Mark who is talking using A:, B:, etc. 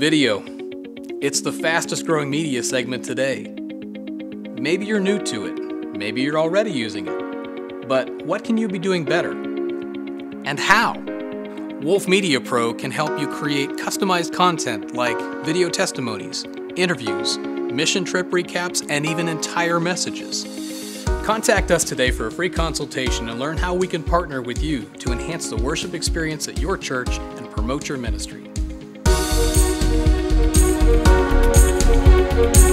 A: Video. It's the fastest growing media segment today. Maybe you're new to it. Maybe you're already using it. But what can you be doing better? And how? Wolfmediapro can help you create customized content like video testimonies, interviews, mission trip recaps, and even entire messages. Contact us today for a free consultation and learn how we can partner with you to enhance the worship experience at your church and promote your ministry.